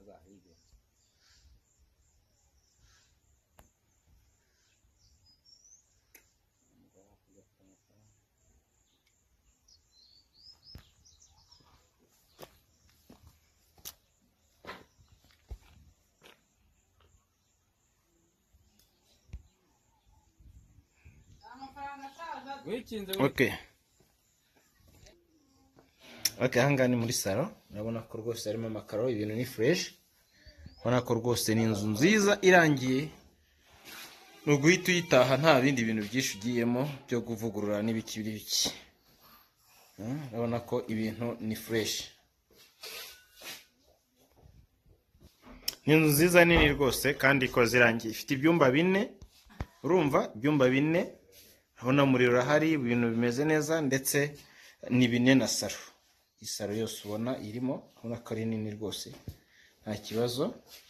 Okay. Okay, hanga ni muri salo. Urabona ko rwose harimo amakaro, ibintu ni fresh. Urabona ko rwose ni inzu nziza irangiye. Nuguhita uyitaha nta bindi bintu byinshi ugiyemo byo kuvugurura n'ibiki biki. Urabona ko ibintu ni fresh. Ni inzu nziza nini rwose kandi ikoze irangiye. Ifite ibyumba 4. Urumva ibyumba 4. Urabona umuriro urahari, ibintu bimeze neza ndetse ni 4 na salo. Isaro yose ubona irimo, urabona ko ari nini rwose. Nta kibazo.